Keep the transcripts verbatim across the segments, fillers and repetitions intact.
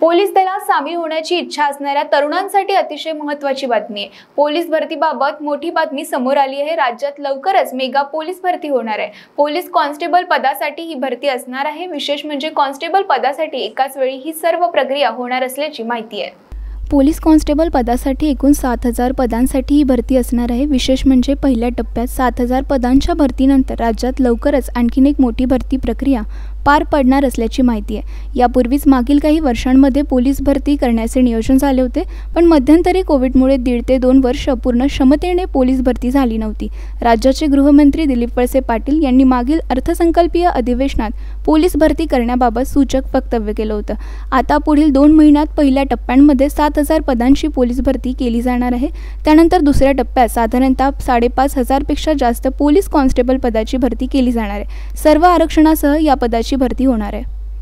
Police दलात सामील होण्याची इच्छा असणाऱ्या तरुणांसाठी अतिशय महत्त्वाची बातमी आहे। पोलीस भरतीबाबत मोठी बातमी समोर आली आहे। राज्यात लवकरच मेगा पोलीस भरती होणार आहे। पोलीस कॉन्स्टेबल पदासाठी ही भरती असणार आहे। विशेष म्हणजे कॉन्स्टेबल पदासाठी एकाच वेळी ही सर्व प्रक्रिया होणार असल्याची माहिती आहे। पोलीस कॉन्स्टेबल पदासाठी एकूण सात हजार पदांसाठी ही भरती असणार आहे। विशेष म्हणजे पहिल्या टप्प्यात सात हजार पदांच्या भरतीनंतर राज्यात लवकरच आणखीन एक मोठी भरती प्रक्रिया पार पडणार असल्याची माहिती आहे। यापूर्वीच मागील काही वर्षांमध्ये पोलीस भरती करण्याचे नियोजन झाले होते, पण मध्यंतरी कोविडमुळे दीड ते दोन वर्ष पूर्ण क्षमतेने पोलीस भरती झाली नव्हती। राज्याचे गृहमंत्री दिलीप वळसे पाटील यांनी मागील अर्थसंकल्पीय अधिवेशनात पोलीस भरती करण्याबाबत सूचक वक्तव्य केलं होतं। आता पुढील दोन महिन्यात पहिल्या टप्प्यांमध्ये सात हजार पदांची पोलीस भरती केली जाणार आहे। त्यानंतर दुसऱ्या टप्प्यात साधारणतः साडेपाच हजार पेक्षा जास्त पोलीस कॉन्स्टेबल पदाची भरती केली जाणार आहे। सर्व आरक्षणासह या पदाची भर्ती होणार है।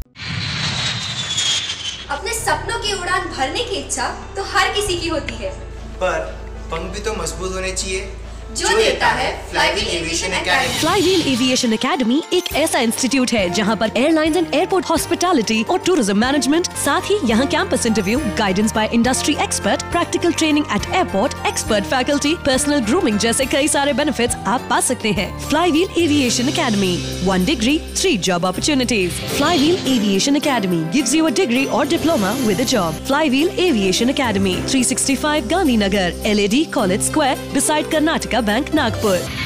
अपने सपनों की उड़ान भरने की इच्छा तो हर किसी की होती है, पर पंख भी तो मजबूत होने चाहिए जो देता है Flywheel Aviation Academy. Flywheel Aviation Academy एक ऐसा इंस्टीट्यूट है जहां पर एयरलाइंस एंड एयरपोर्ट हॉस्पिटैलिटी और टूरिज्म मैनेजमेंट, साथ ही यहां campus interview, guidance by industry expert, practical training at airport, expert faculty, personal grooming जैसे कई सारे बेनिफिट्स आप पा सकते हैं। Flywheel Aviation Academy, one degree three job opportunities. Flywheel Aviation Academy gives you a degree और diploma with a job. Flywheel Aviation academy, three sixty five Gandhinagar, L A D college square, beside Karnataka bank, Nagpur.